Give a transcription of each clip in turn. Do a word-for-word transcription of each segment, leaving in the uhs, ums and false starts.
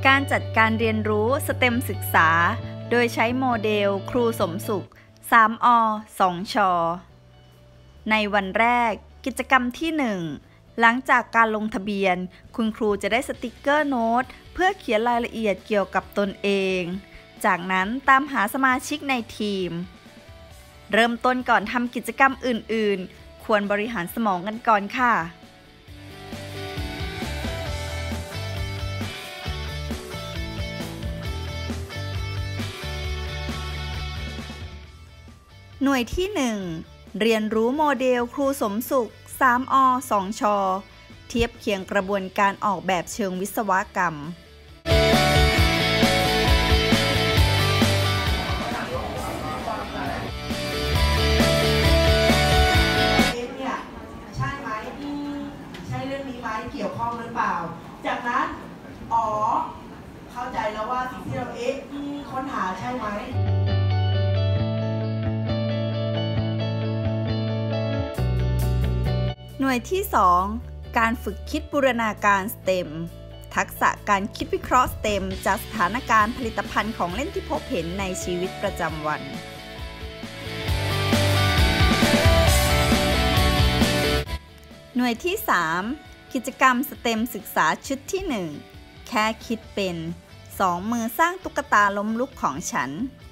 การจัดการเรียนรู้สเต็มศึกษาโดยใช้โมเดลครูสมสุข สาม อ สอง ช ในวันแรกกิจกรรมที่ หนึ่ง หลังจากการลงทะเบียนคุณครูจะได้สติกเกอร์โน้ตเพื่อเขียนรายละเอียดเกี่ยวกับตนเองจากนั้นตามหาสมาชิกในทีมเริ่มต้นก่อนทำกิจกรรมอื่นๆควรบริหารสมองกันก่อนค่ะหน่วยที่ หนึ่ง เรียนรู้โมเดลครูสมสุข สาม อ สอง ช เทียบเคียงกระบวนการออกแบบเชิงวิศวกรรมใช่ไหมใช่เรื่องนี้ไหมเกี่ยวข้องหรือเปล่าจากนั้นอ๋อเข้าใจแล้วว่าสิ่งที่เราเอ๊ะค้นหาใช่ไหมหน่วยที่ สอง การฝึกคิดบูรณาการ สเต็ม ทักษะการคิดวิเคราะห์ สเต็ม จากสถานการณ์ผลิตภัณฑ์ของเล่นที่พบเห็นในชีวิตประจำวันหน่วยที่ สาม กิจกรรม สเต็ม ศึกษาชุดที่ หนึ่ง แค่คิดเป็น สอง มือสร้างตุ๊กตาล้มลุกของฉัน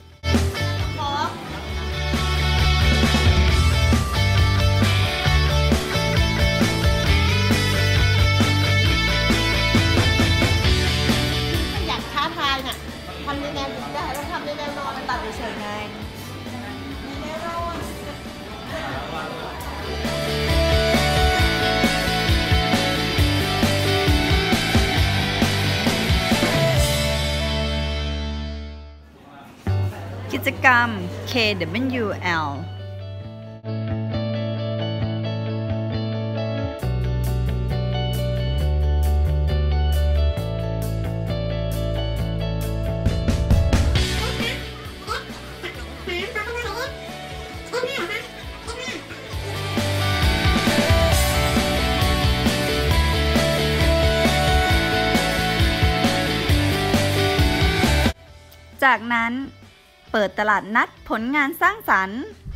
ทำในแนวถึงได้เราทำในแนวนอนตัดเฉยๆไงกิจกรรม เค ดับเบิลยู แอลจากนั้นเปิดตลาดนัดผลงานสร้างสรรค์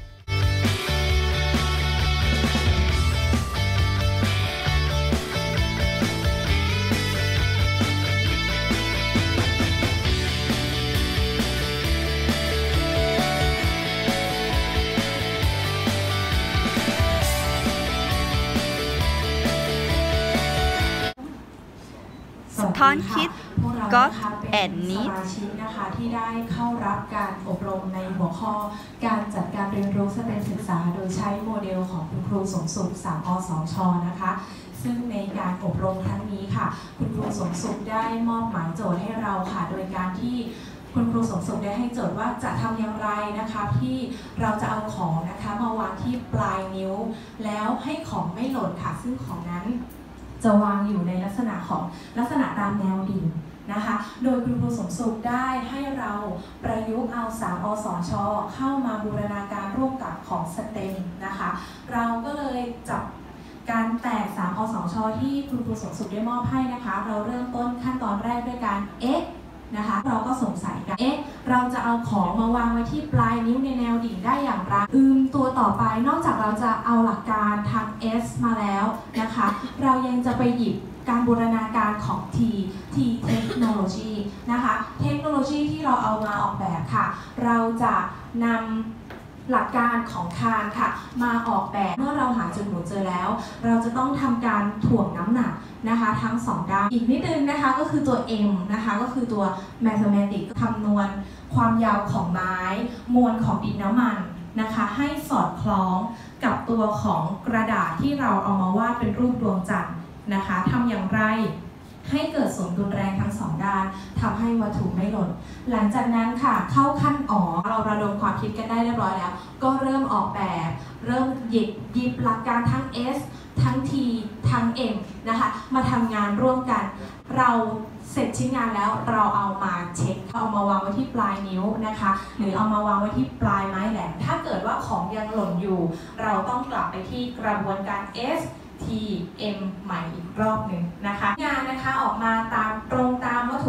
สะท้อนคิดก็แอนนิดสมาชิกนะคะที่ได้เข้ารับการอบรมในหัวข้อการจัดการเรียนรู้สเต็มศึกษาโดยใช้โมเดลของคุณครูสมสุข สาม อ สอง ช นะคะซึ่งในการอบรมครั้งนี้ค่ะคุณครูสมสุขได้มอบหมายโจทย์ให้เราค่ะโดยการที่คุณครูสมสุขได้ให้โจทย์ว่าจะทำอย่างไรนะคะที่เราจะเอาของนะคะมาวางที่ปลายนิ้วแล้วให้ของไม่หล่นค่ะซึ่งของนั้นจะวางอยู่ในลักษณะของลักษณะตามแนวดิ่งนะคะโดยคุณครูสมสุขได้ให้เราประยุกต์เอา สาม อ สอง ช เข้ามาบูรณาการร่วมกับของสเต็มนะคะเราก็เลยจับการแตก สาม อ สอง ช ที่คุณครูสมสุขได้มอบให้นะคะเราเริ่มต้นขั้นตอนแรกด้วยการเอ๊ะนะคะเราก็สงสัยกันเอ๊ะเราจะเอาของมาวางไว้ที่ปลายนิ้วในแนวดิ่งได้อย่างไรอืมตัวต่อไปนอกจากเราจะเอาหลักการทาง S มาแล้วนะคะเรายังจะไปหยิบการบูรณาการของ T T Technology นะคะเทคโนโลยีที่เราเอามาออกแบบค่ะเราจะนำหลักการของคานค่ะมาออกแบบเมื่อเราหาจุดหมุนเจอแล้วเราจะต้องทำการถ่วงน้ำหนักนะคะทั้งสองด้านอีกนิดนึงนะคะก็คือตัว M นะคะก็คือตัว Mathematics คำนวณความยาวของไม้มวลของดินน้ำมันนะคะให้สอดคล้องกับตัวของกระดาษที่เราเอามาวาดเป็นรูปดวงจันทร์นะคะทำอย่างไรให้เกิดสมดุลแรงทั้งสองด้านทำให้วัตถุไม่หล่นหลังจากนั้นค่ะเข้าขั้นอ๋อเราระดมความคิดกันได้เรียบร้อยแล้วก็เริ่มออกแบบเริ่มหยิบหยิบหลักการทั้ง S ทั้ง T ทั้ง M นะคะมาทำงานร่วมกันเราเสร็จชิ้นงานแล้วเราเอามาเช็คเอามาวางไว้ที่ปลายนิ้วนะคะหรือเอามาวางไว้ที่ปลายไม้แหลมถ้าเกิดว่าของยังหล่นอยู่เราต้องกลับไปที่กระบวนการ Sที เอ็ม ใหม่อีกรอบหนึ่งนะคะงานนะคะออกมาตามตรงตามวัตถุประสงค์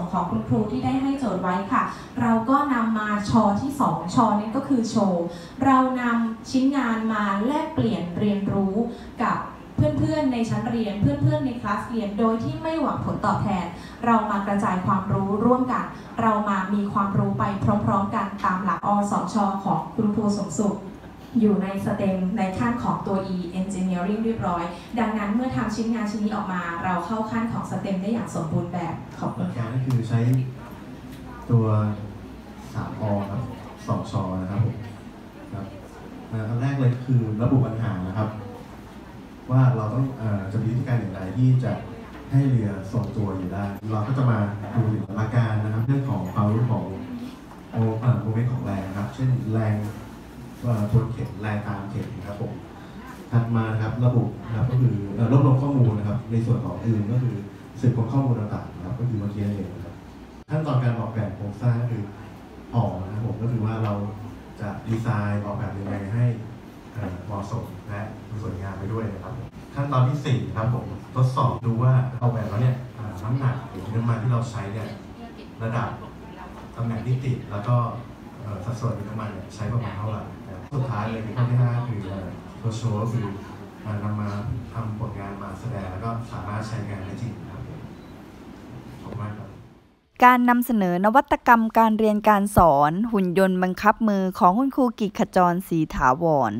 ของคุณครูที่ได้ให้โจทย์ไว้ค่ะเราก็นำมาชอที่สองชอนี้ก็คือโชว์เรานำชิ้นงานมาแลกเปลี่ยนเรียนรู้กับเพื่อนๆในชั้นเรียนเพื่อนๆในคลาสเรียนโดยที่ไม่หวังผลตอบแทนเรามากระจายความรู้ร่วมกันเรามามีความรู้ไปพร้อมๆกันตามหลักอสชของคุณครูสมศุขอยู่ในสเต็มในขั้นของตัว E Engineering เรียบร้อยดังนั้นเมื่อทำชิ้นงานชิ้นนี้ออกมาเราเข้าขั้นของสเต็มได้อย่างสมบูรณ์แบบขอบคุณค่ะก็คือใช้ตัวสามอครับสองชอนะครับผมครับขั้นแรกเลยคือระบุปัญหานะครับว่าเราต้องเอ่อจะมีวิธีการอย่างไรที่จะให้เรือทรงตัวอยู่ได้เราก็จะมาดูถึงหลักการนะครับเรื่องของความรู้ของโอเอ่อโมเมนต์ของแรงนะครับเช่นแรงทวนเข็มแรงตามเข็มนะครับผมถัดมานะครับระบุนะครับก็คือรวบรวมข้อมูลนะครับในส่วนของอื่นก็คือสืบค้นข้อมูลต่างๆนะครับก็คือเมื่อกี้เองนะครับขั้นตอนการออกแบบโครงสร้างก็คือออกนะครับผมก็คือว่าเราจะดีไซน์ออกแบบยังไงให้เหมาะสมและสวยงามไปด้วยนะครับขั้นตอนที่สี่ครับผมทดสอบดูว่าออกแบบแล้วเนี่ยน้ำหนักหรือน้ำมันที่เราใช้เนี่ยระดับตำแหน่งที่ติดแล้วก็สัดส่วนของน้ำมันใช้ประมาณเท่าไหร่สุดท้ายเลยคือข้อที่ห้าคือตัวโชว์ก็คือนำมาทำผลงานมาแสดงแล้วก็สามารถใช้งานได้จริงครับขอบคุณมากครับการนำเสนอนวัตกรรมการเรียนการสอนหุ่นยนต์บังคับมือของคุณครูกิจขจรศรีถาวร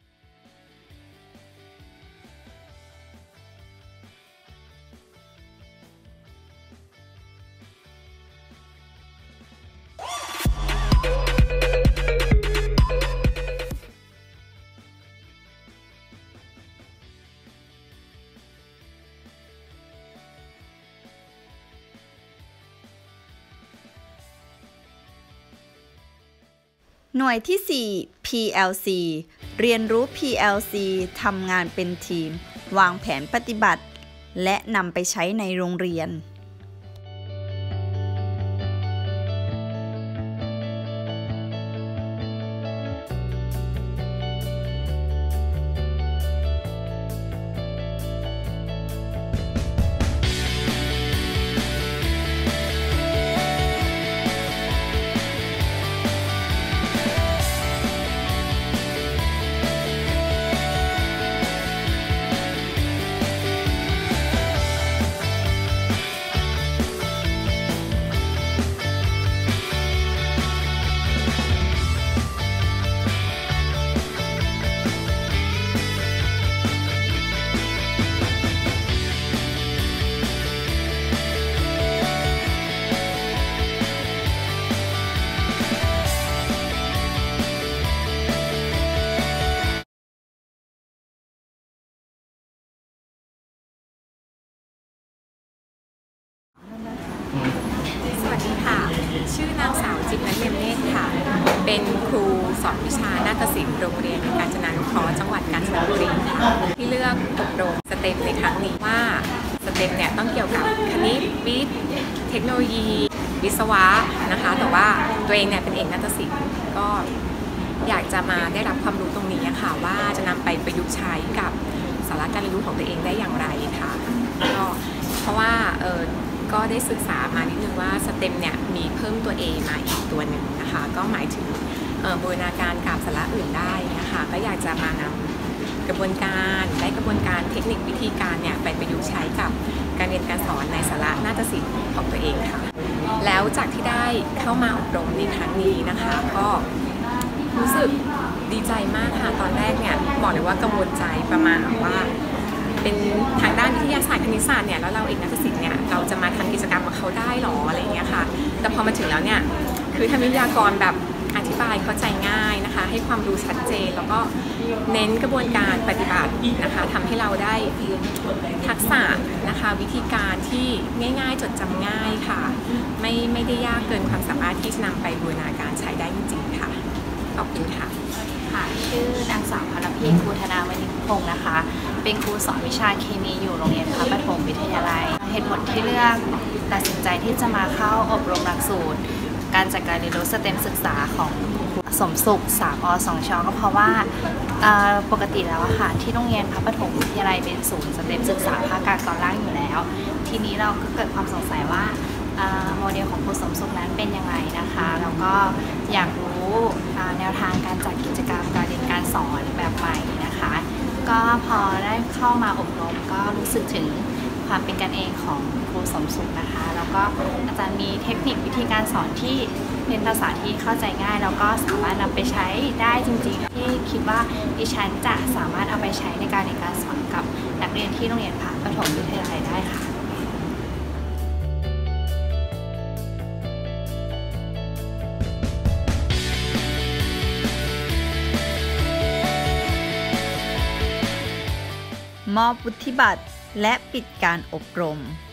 หน่วยที่ สี่ พี แอล ซี เรียนรู้ พี แอล ซี ทำงานเป็นทีมวางแผนปฏิบัติและนำไปใช้ในโรงเรียนชื่อนางสาวจิตรนันท์เนียมเนตรค่ะเป็นครูสอนวิชานาฏศิลป์โรงเรียนกาญจนานุเคราะห์จังหวัดกาญจนบุรีที่เลือกอบรมสเต็มในครั้งนี้ว่าสเต็มเนี่ยต้องเกี่ยวกับคณิตวิทย์เทคโนโลยีวิศวะนะคะแต่ว่าตัวเองเนี่ยเป็นเอกนาฏศิลป์ก็อยากจะมาได้รับความรู้ตรงนี้ค่ะว่าจะนำไปประยุกต์ใช้กับสาระการเรียนรู้ของตัวเองได้อย่างไรค่ะก็เพราะว่าเออก็ได้ศึกษามานิดนึงว่าสเต็มเนี่ยมีเพิ่มตัว A มาอีกตัวหนึ่งนะคะก็หมายถึงบูรณาการกับสาระอื่นได้นะคะก็อยากจะมานำกระบวนการและกระบวนการเทคนิควิธีการเนี่ยไปประยุกต์ใช้กับการเรียนการสอนในสาระนาฏศิลป์ของตัวเองค่ะแล้วจากที่ได้เข้ามาอบรมในครั้งนี้นะคะก็รู้สึกดีใจมากค่ะตอนแรกเนี่ยบอกเลยว่ากังวลใจประมาณว่าเป็นทางด้านวิทยาศาสตร์คณิตศาสตร์เนี่ยแล้วเราเอกนาฏศิลป์เนี่ยเราจะมาทำกิจกรรมกับเขาได้หรออะไรเงี้ยค่ะแต่พอมาถึงแล้วเนี่ยคือท่านวิทยากรแบบอธิบายเข้าใจง่ายนะคะให้ความรู้ชัดเจนแล้วก็เน้นกระบวนการปฏิบัตินะคะทำให้เราได้ทักษะนะคะวิธีการที่ง่ายๆจดจำง่ายค่ะไม่ไม่ได้ยากเกินความสามารถที่จะนำไปบูรณาการใช้ได้จริงๆค่ะขอบคุณค่ะค่ะชื่อนางสาวพรพีครูธนาวณิพงศ์นะคะเป็นครูสอนวิชาเคมีอยู่โรงเรียนพระปฐมวิทยาลัยเหตุผลที่เลือกตัดสินใจที่จะมาเข้าอบรมหลักสูตรการจัดการเรียนรู้สเต็มศึกษาของสมศุขสามอสองชก็เพราะว่าปกติแล้วค่ะที่โรงเรียนพระปฐมวิทยาลัยเป็นศูนย์สเต็มศึกษาภาคกลางตอนล่างอยู่แล้วทีนี้เราก็เกิดความสงสัยว่าโมเดลของครูสมศุขนั้นเป็นยังไงนะคะแล้วก็อยากรู้แนวทางการจัดกิจกรรมการเรียนการสอนแบบใหม่นะคะก็พอได้เข้ามาอบรมก็รู้สึกถึงความเป็นกันเองของครูสมศุขนะคะแล้วก็อาจารย์มีเทคนิควิธีการสอนที่เป็นภาษาที่เข้าใจง่ายแล้วก็สามารถนำไปใช้ได้จริงๆที่คิดว่าดิฉันจะสามารถเอาไปใช้ในการเรียนการสอนกับนักเรียนที่โรงเรียนพระประถมวิทยาลัยได้ค่ะมอบวุฒิบัตรและปิดการอบรม